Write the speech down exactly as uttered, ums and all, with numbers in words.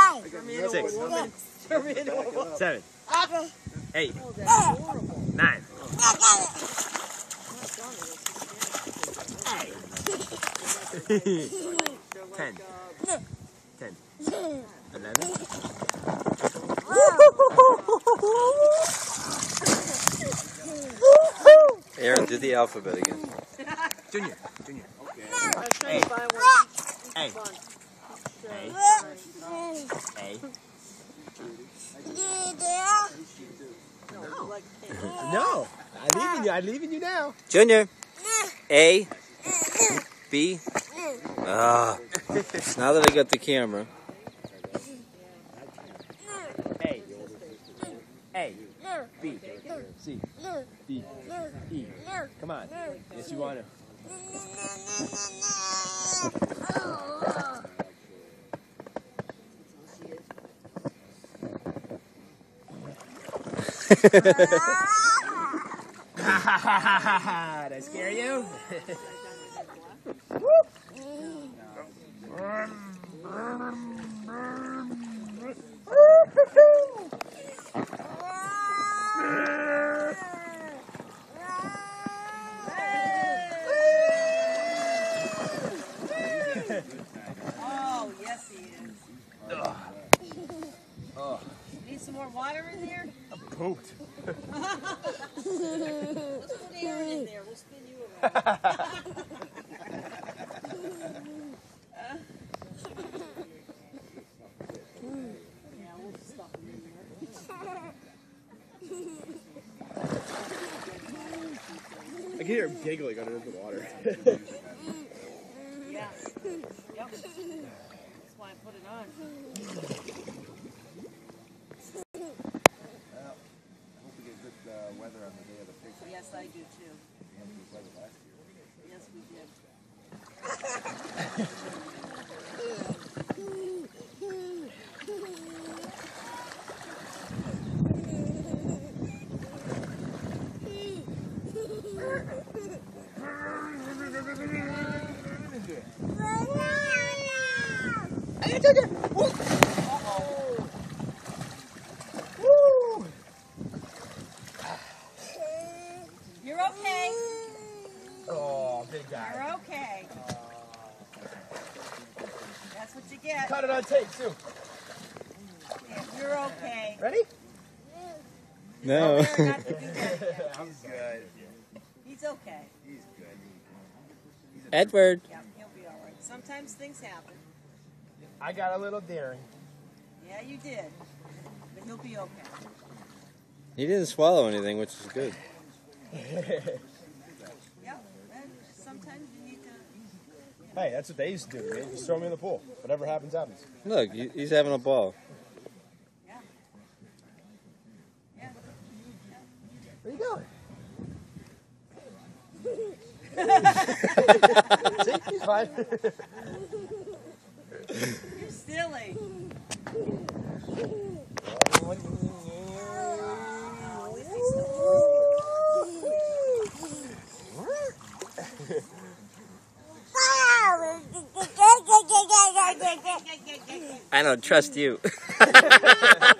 six, seven, eight, nine, ten, ten, eleven. Aaron, do the alphabet again. Junior, Junior. Okay. A. A. A. A. No, I'm leaving you. I'm leaving you now. Junior. A. B. Ah. Now that I got the camera. A. A. B. C. D. E. Come on. Yes, you want to. Did I scare you? Oh, yes he is. Oh. Need some more water in there? I'm pooped. Let's put Aaron in there. We'll spin you around. Yeah, we'll stuff him in there. I can hear him giggling under the water. Yeah. Yep. That's why I put it on. Weather on the day of the picture. Yes, I do too. We had good weather last year. Yes, we did. You're okay. Oh, big guy. You're okay. That's what you get. Cut it on tape, too. Yeah, you're okay. Ready? No. Tell Aaron not to do that again. He's good. He's okay. He's good. Edward. Yeah, he'll be all right. Sometimes things happen. I got a little daring. Yeah, you did. But he'll be okay. He didn't swallow anything, which is good. Yeah, and sometimes you need to. Hey, that's what they used to do, man. Just throw me in the pool. Whatever happens, happens. Look, he- he's having a ball. Yeah. Yeah. Where you going? See? He's fine. You're silly. I don't trust you.